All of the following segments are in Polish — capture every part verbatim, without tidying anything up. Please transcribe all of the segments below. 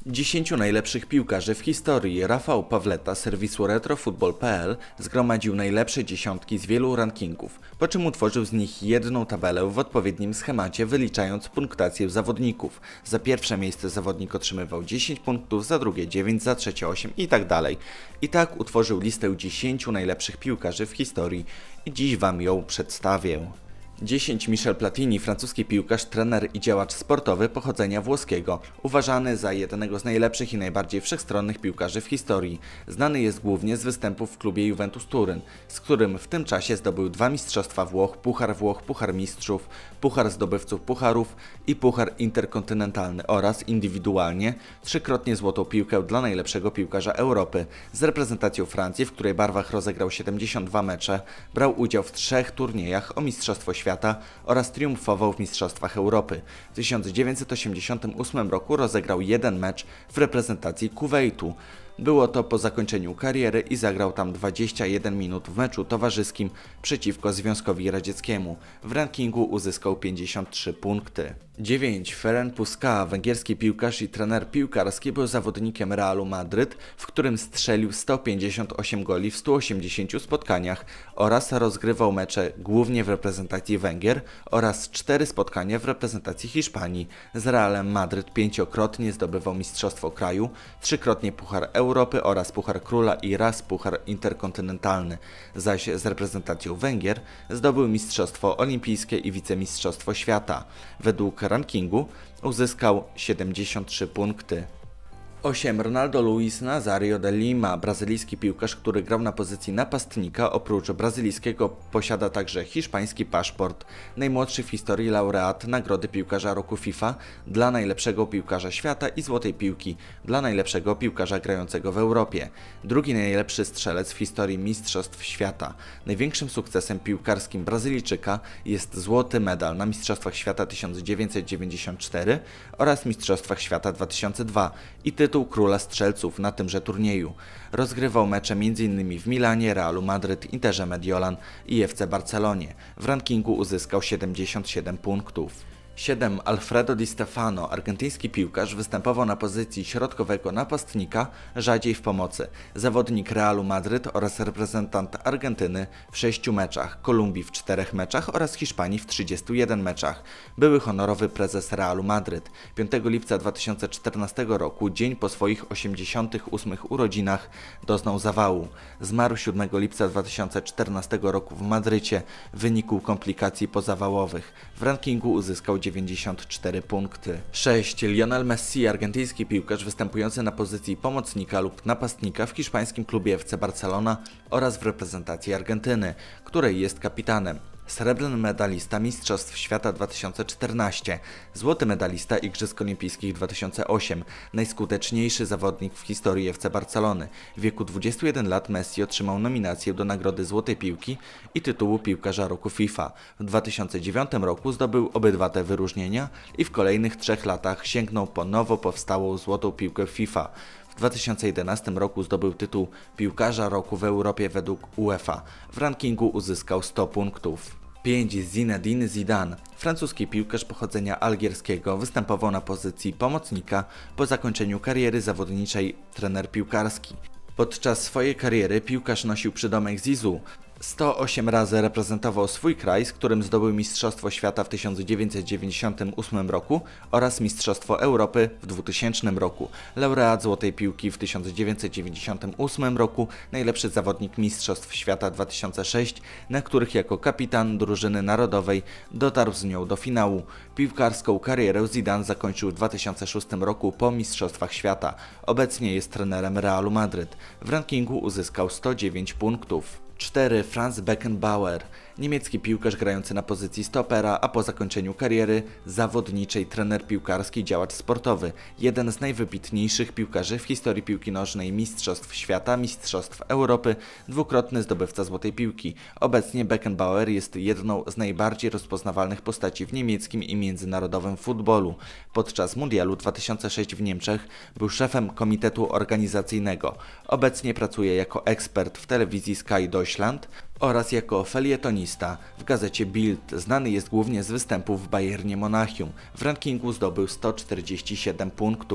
dziesięciu najlepszych piłkarzy w historii. Rafał Pawleta z serwisu retrofutbol kropka p l zgromadził najlepsze dziesiątki z wielu rankingów, po czym utworzył z nich jedną tabelę w odpowiednim schemacie, wyliczając punktację zawodników. Za pierwsze miejsce zawodnik otrzymywał dziesięć punktów, za drugie dziewięć, za trzecie osiem i tak dalej. I tak utworzył listę dziesięciu najlepszych piłkarzy w historii i dziś Wam ją przedstawię. dziesięć. Michel Platini, francuski piłkarz, trener i działacz sportowy pochodzenia włoskiego, uważany za jednego z najlepszych i najbardziej wszechstronnych piłkarzy w historii. Znany jest głównie z występów w klubie Juventus Turyn, z którym w tym czasie zdobył dwa mistrzostwa Włoch, Puchar Włoch, Puchar Mistrzów, Puchar Zdobywców Pucharów i Puchar Interkontynentalny oraz indywidualnie trzykrotnie złotą piłkę dla najlepszego piłkarza Europy. Z reprezentacją Francji, w której barwach rozegrał siedemdziesiąt dwa mecze, brał udział w trzech turniejach o Mistrzostwo Świata oraz triumfował w Mistrzostwach Europy. W tysiąc dziewięćset osiemdziesiątym ósmym roku rozegrał jeden mecz w reprezentacji Kuwejtu. Było to po zakończeniu kariery i zagrał tam dwadzieścia jeden minut w meczu towarzyskim przeciwko Związkowi Radzieckiemu. W rankingu uzyskał pięćdziesiąt trzy punkty. dziewięć. Ferenc Puskás, węgierski piłkarz i trener piłkarski, był zawodnikiem Realu Madryt, w którym strzelił sto pięćdziesiąt osiem goli w stu osiemdziesięciu spotkaniach oraz rozgrywał mecze głównie w reprezentacji Węgier oraz cztery spotkania w reprezentacji Hiszpanii. Z Realem Madryt pięciokrotnie zdobywał mistrzostwo kraju, trzykrotnie Puchar Europy oraz Puchar Króla i raz Puchar Interkontynentalny, zaś z reprezentacją Węgier zdobył mistrzostwo olimpijskie i wicemistrzostwo świata. Według rankingu uzyskał siedemdziesiąt trzy punkty. osiem. Ronaldo Luis Nazario de Lima, brazylijski piłkarz, który grał na pozycji napastnika. Oprócz brazylijskiego posiada także hiszpański paszport. Najmłodszy w historii laureat Nagrody Piłkarza Roku FIFA dla najlepszego piłkarza świata i Złotej Piłki dla najlepszego piłkarza grającego w Europie. Drugi najlepszy strzelec w historii Mistrzostw Świata. Największym sukcesem piłkarskim Brazylijczyka jest złoty medal na Mistrzostwach Świata tysiąc dziewięćset dziewięćdziesiąt cztery oraz Mistrzostwach Świata dwa tysiące dwa i tytuł króla strzelców na tymże turnieju. Rozgrywał mecze między innymi w Milanie, Realu Madryt, Interze Mediolan i F C Barcelonie. W rankingu uzyskał siedemdziesiąt siedem punktów. siedem. Alfredo Di Stefano, argentyński piłkarz, występował na pozycji środkowego napastnika, rzadziej w pomocy. Zawodnik Realu Madryt oraz reprezentant Argentyny w sześciu meczach, Kolumbii w czterech meczach oraz Hiszpanii w trzydziestu jeden meczach. Były honorowy prezes Realu Madryt. piątego lipca dwa tysiące czternastego roku, dzień po swoich osiemdziesiątych ósmych urodzinach, doznał zawału. Zmarł siódmego lipca dwa tysiące czternastego roku w Madrycie w wyniku komplikacji pozawałowych. W rankingu uzyskał dziewięćdziesiąt cztery punkty. sześć. Lionel Messi, argentyński piłkarz występujący na pozycji pomocnika lub napastnika w hiszpańskim klubie F C Barcelona oraz w reprezentacji Argentyny, której jest kapitanem. Srebrny medalista Mistrzostw Świata dwa tysiące czternaście, złoty medalista Igrzysk Olimpijskich dwa tysiące osiem, najskuteczniejszy zawodnik w historii F C Barcelony. W wieku dwudziestu jeden lat Messi otrzymał nominację do Nagrody Złotej Piłki i tytułu Piłkarza Roku FIFA. W dwa tysiące dziewiątym roku zdobył obydwa te wyróżnienia i w kolejnych trzech latach sięgnął po nowo powstałą Złotą Piłkę FIFA. W dwa tysiące jedenastym roku zdobył tytuł Piłkarza Roku w Europie według UEFA. W rankingu uzyskał sto punktów. pięć. Zinedine Zidane, francuski piłkarz pochodzenia algierskiego, występował na pozycji pomocnika. Po zakończeniu kariery zawodniczej trener piłkarski. Podczas swojej kariery piłkarz nosił przydomek Zizou. sto osiem razy reprezentował swój kraj, z którym zdobył Mistrzostwo Świata w tysiąc dziewięćset dziewięćdziesiątym ósmym roku oraz Mistrzostwo Europy w dwutysięcznym roku. Laureat Złotej Piłki w tysiąc dziewięćset dziewięćdziesiątym ósmym roku, najlepszy zawodnik Mistrzostw Świata dwa tysiące szóstego, na których jako kapitan drużyny narodowej dotarł z nią do finału. Piłkarską karierę Zidane zakończył w dwa tysiące szóstym roku po Mistrzostwach Świata. Obecnie jest trenerem Realu Madryt. W rankingu uzyskał sto dziewięć punktów. cztery. Franz Beckenbauer, niemiecki piłkarz grający na pozycji stopera, a po zakończeniu kariery zawodniczej trener piłkarski, działacz sportowy. Jeden z najwybitniejszych piłkarzy w historii piłki nożnej, Mistrzostw Świata, Mistrzostw Europy, dwukrotny zdobywca Złotej Piłki. Obecnie Beckenbauer jest jedną z najbardziej rozpoznawalnych postaci w niemieckim i międzynarodowym futbolu. Podczas Mundialu dwa tysiące szóstego w Niemczech był szefem komitetu organizacyjnego. Obecnie pracuje jako ekspert w telewizji Sky Deutschland oraz jako felietonista w gazecie Bild. Znany jest głównie z występów w Bayernie Monachium. W rankingu zdobył sto czterdzieści siedem punktów.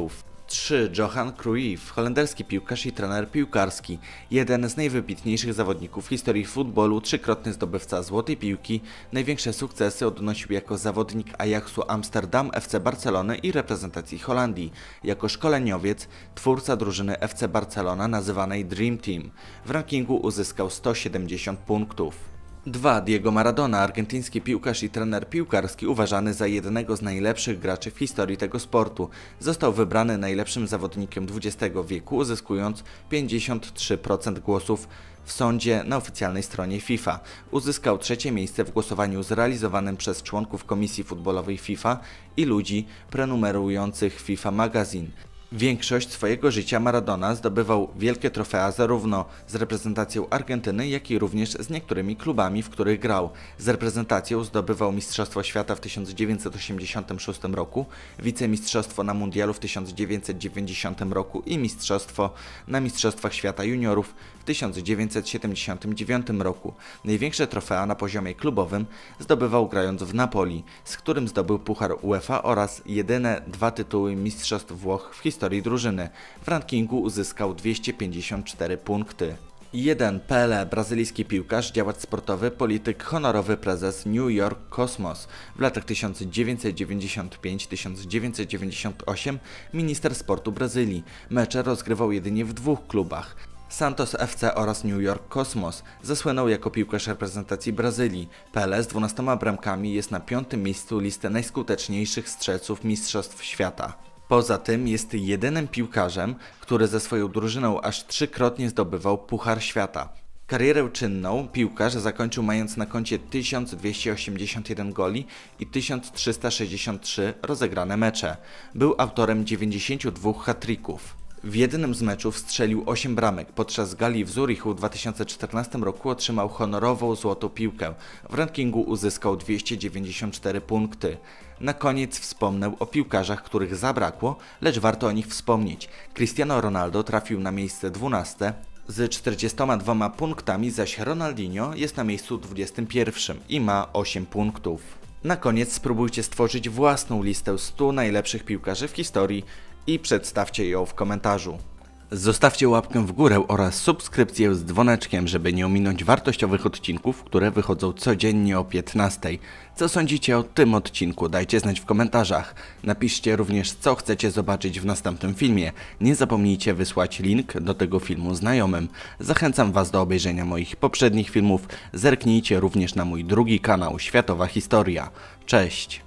trzy. Johan Cruyff, holenderski piłkarz i trener piłkarski, jeden z najwybitniejszych zawodników w historii futbolu, trzykrotny zdobywca złotej piłki. Największe sukcesy odnosił jako zawodnik Ajaxu Amsterdam, F C Barcelony i reprezentacji Holandii. Jako szkoleniowiec, twórca drużyny F C Barcelona nazywanej Dream Team. W rankingu uzyskał sto siedemdziesiąt punktów. dwa. Diego Maradona, argentyński piłkarz i trener piłkarski, uważany za jednego z najlepszych graczy w historii tego sportu. Został wybrany najlepszym zawodnikiem dwudziestego wieku, uzyskując pięćdziesiąt trzy procent głosów w sądzie na oficjalnej stronie FIFA. Uzyskał trzecie miejsce w głosowaniu zrealizowanym przez członków Komisji Futbolowej FIFA i ludzi prenumerujących FIFA Magazine. Większość swojego życia Maradona zdobywał wielkie trofea zarówno z reprezentacją Argentyny, jak i również z niektórymi klubami, w których grał. Z reprezentacją zdobywał Mistrzostwo Świata w tysiąc dziewięćset osiemdziesiątym szóstym roku, wicemistrzostwo na Mundialu w tysiąc dziewięćset dziewięćdziesiątym roku i mistrzostwo na Mistrzostwach Świata Juniorów w tysiąc dziewięćset siedemdziesiątym dziewiątym roku. Największe trofea na poziomie klubowym zdobywał grając w Napoli, z którym zdobył Puchar UEFA oraz jedyne dwa tytuły Mistrzostw Włoch w historii drużyny. W rankingu uzyskał dwieście pięćdziesiąt cztery punkty. jeden. Pelé, brazylijski piłkarz, działacz sportowy, polityk, honorowy prezes New York Cosmos. W latach tysiąc dziewięćset dziewięćdziesiątym piątym do tysiąc dziewięćset dziewięćdziesiątego ósmego minister sportu Brazylii. Mecze rozgrywał jedynie w dwóch klubach: Santos F C oraz New York Cosmos. Zasłynął jako piłkarz reprezentacji Brazylii. Pelé z dwunastoma bramkami jest na piątym miejscu listy najskuteczniejszych strzelców mistrzostw świata. Poza tym jest jedynym piłkarzem, który ze swoją drużyną aż trzykrotnie zdobywał Puchar Świata. Karierę czynną piłkarz zakończył mając na koncie tysiąc dwieście osiemdziesiąt jeden goli i tysiąc trzysta sześćdziesiąt trzy rozegrane mecze. Był autorem dziewięćdziesięciu dwóch hat-tricków. W jednym z meczów strzelił osiem bramek. Podczas gali w Zurichu w dwa tysiące czternastym roku otrzymał honorową złotą piłkę. W rankingu uzyskał dwieście dziewięćdziesiąt cztery punkty. Na koniec wspomnę o piłkarzach, których zabrakło, lecz warto o nich wspomnieć. Cristiano Ronaldo trafił na miejsce dwunaste z czterdziestoma dwoma punktami, zaś Ronaldinho jest na miejscu dwudziestym pierwszym i ma osiem punktów. Na koniec spróbujcie stworzyć własną listę stu najlepszych piłkarzy w historii i przedstawcie ją w komentarzu. Zostawcie łapkę w górę oraz subskrypcję z dzwoneczkiem, żeby nie ominąć wartościowych odcinków, które wychodzą codziennie o piętnastej. Co sądzicie o tym odcinku? Dajcie znać w komentarzach. Napiszcie również, co chcecie zobaczyć w następnym filmie. Nie zapomnijcie wysłać link do tego filmu znajomym. Zachęcam Was do obejrzenia moich poprzednich filmów. Zerknijcie również na mój drugi kanał Światowa Historia. Cześć!